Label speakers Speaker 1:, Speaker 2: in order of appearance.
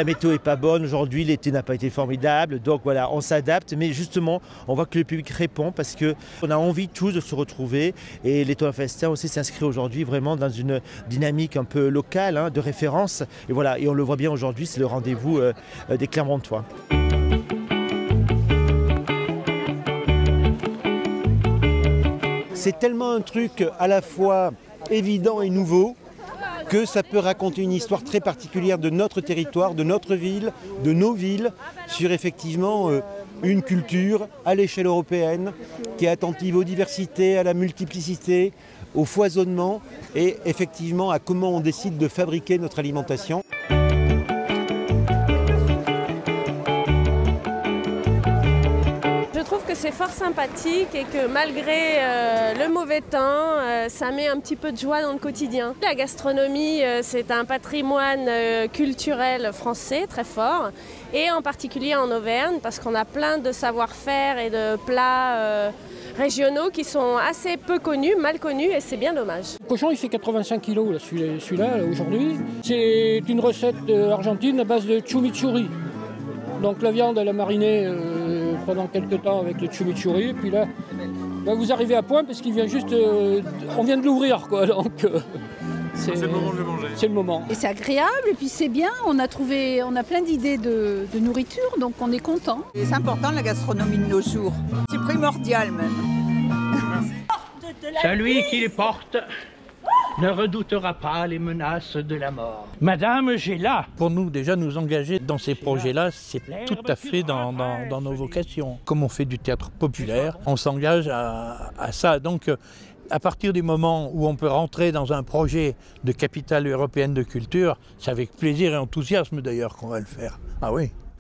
Speaker 1: La météo n'est pas bonne aujourd'hui, l'été n'a pas été formidable, donc voilà, on s'adapte. Mais justement, on voit que le public répond parce qu'on a envie tous de se retrouver. Et l'Étoile Festin aussi s'inscrit aujourd'hui vraiment dans une dynamique un peu locale, de référence. Et voilà, et on le voit bien aujourd'hui, c'est le rendez-vous des Clermontois.
Speaker 2: C'est tellement un truc à la fois évident et nouveau que ça peut raconter une histoire très particulière de notre territoire, de notre ville, de nos villes, sur effectivement une culture à l'échelle européenne qui est attentive aux diversités, à la multiplicité, au foisonnement et effectivement à comment on décide de fabriquer notre alimentation.
Speaker 3: Je trouve que c'est fort sympathique et que malgré le mauvais temps, ça met un petit peu de joie dans le quotidien. La gastronomie, c'est un patrimoine culturel français très fort et en particulier en Auvergne parce qu'on a plein de savoir-faire et de plats régionaux qui sont assez peu connus, mal connus et c'est bien dommage.
Speaker 4: Le cochon il fait 85 kg celui-là aujourd'hui. C'est une recette argentine à base de chimichurri. Donc la viande elle a mariné pendant quelques temps avec le chimichurri et puis là vous arrivez à point parce qu'il vient juste, on vient de l'ouvrir quoi, donc c'est le moment de le manger. C'est le moment.
Speaker 5: Et c'est agréable et puis c'est bien, on a plein d'idées de nourriture donc on est content.
Speaker 6: C'est important la gastronomie de nos jours, c'est primordial même.
Speaker 7: Celui qui les porte ne redoutera pas les menaces de la mort. Madame Géla.
Speaker 8: Pour nous, déjà, nous engager dans ces projets-là, c'est tout à fait dans nos vocations. Comme on fait du théâtre populaire, on s'engage à ça. Donc, à partir du moment où on peut rentrer dans un projet de capitale européenne de culture, c'est avec plaisir et enthousiasme d'ailleurs qu'on va le faire. Ah oui.